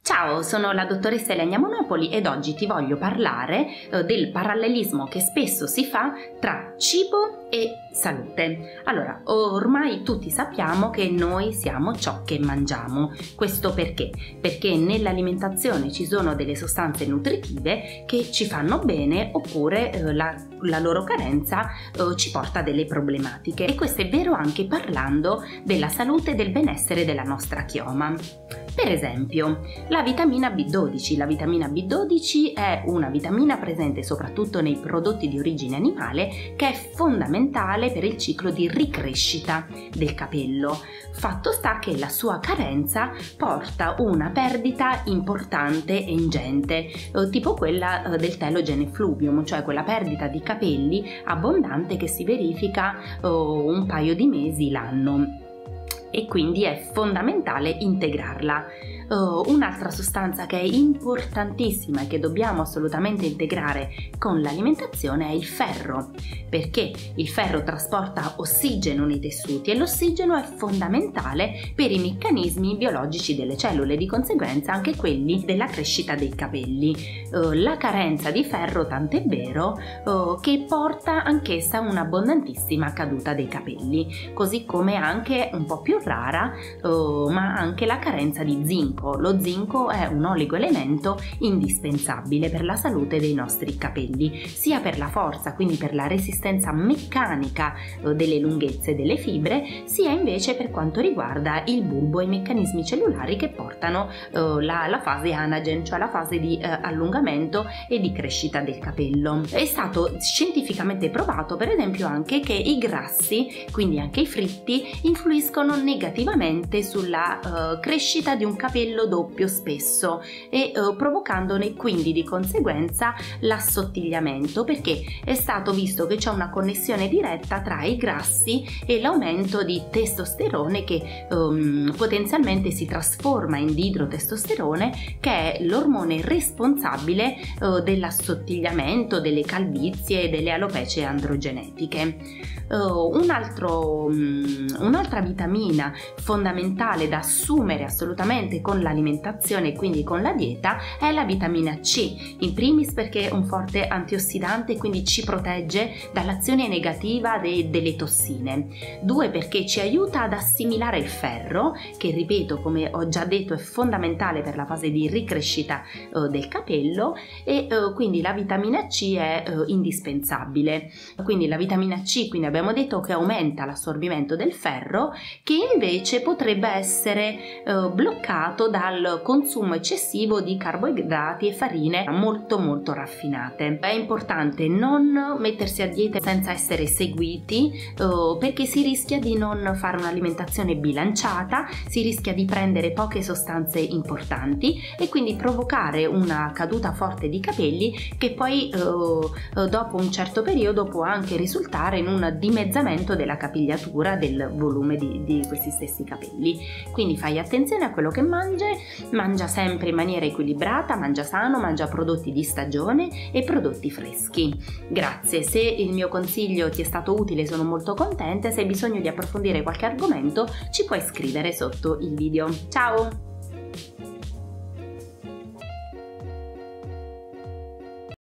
Ciao, sono la dottoressa Elenia Monopoli ed oggi ti voglio parlare del parallelismo che spesso si fa tra cibo e salute. Allora, ormai tutti sappiamo che noi siamo ciò che mangiamo. Questo perché? Perché nell'alimentazione ci sono delle sostanze nutritive che ci fanno bene oppure la loro carenza ci porta a delle problematiche. E questo è vero anche parlando della salute e del benessere della nostra chioma. Per esempio, la vitamina B12. La vitamina B12 è una vitamina presente soprattutto nei prodotti di origine animale che è fondamentale per il ciclo di ricrescita del capello. Fatto sta che la sua carenza porta una perdita importante e ingente, tipo quella del telogen effluvium, cioè quella perdita di capelli abbondante che si verifica un paio di mesi l'anno. E quindi è fondamentale integrarla. Un'altra sostanza che è importantissima e che dobbiamo assolutamente integrare con l'alimentazione è il ferro, perché il ferro trasporta ossigeno nei tessuti e l'ossigeno è fondamentale per i meccanismi biologici delle cellule, di conseguenza anche quelli della crescita dei capelli. La carenza di ferro, tant'è vero, che porta anch'essa a un'abbondantissima caduta dei capelli, così come anche un po' più rara, ma anche la carenza di zinco. Lo zinco è un oligoelemento indispensabile per la salute dei nostri capelli, sia per la forza, quindi per la resistenza meccanica delle lunghezze delle fibre, sia invece per quanto riguarda il bulbo e i meccanismi cellulari che portano la fase anagen, cioè la fase di allungamento e di crescita del capello. È stato scientificamente provato, per esempio, anche che i grassi, quindi anche i fritti, influiscono negativamente sulla crescita di un capello doppio spesso e provocandone quindi di conseguenza l'assottigliamento, perché è stato visto che c'è una connessione diretta tra i grassi e l'aumento di testosterone che potenzialmente si trasforma in didrotestosterone, che è l'ormone responsabile dell'assottigliamento, delle calvizie e delle alopecie androgenetiche. Un'altra vitamina fondamentale da assumere assolutamente con l'alimentazione e quindi con la dieta è la vitamina C, in primis perché è un forte antiossidante e quindi ci protegge dall'azione negativa delle tossine. 2, perché ci aiuta ad assimilare il ferro, che ripeto, come ho già detto, è fondamentale per la fase di ricrescita del capello, e quindi la vitamina C è indispensabile. Quindi la vitamina C, quindi abbiamo detto che aumenta l'assorbimento del ferro, che invece potrebbe essere bloccato dal consumo eccessivo di carboidrati e farine molto raffinate. È importante non mettersi a dieta senza essere seguiti, perché si rischia di non fare un'alimentazione bilanciata, si rischia di prendere poche sostanze importanti e quindi provocare una caduta forte di capelli che poi dopo un certo periodo può anche risultare in un dimezzamento della capigliatura, del volume di questi stessi capelli. Quindi fai attenzione a quello che mangia sempre in maniera equilibrata, mangia sano, mangia prodotti di stagione e prodotti freschi. Grazie, se il mio consiglio ti è stato utile sono molto contenta. Se hai bisogno di approfondire qualche argomento ci puoi scrivere sotto il video. Ciao!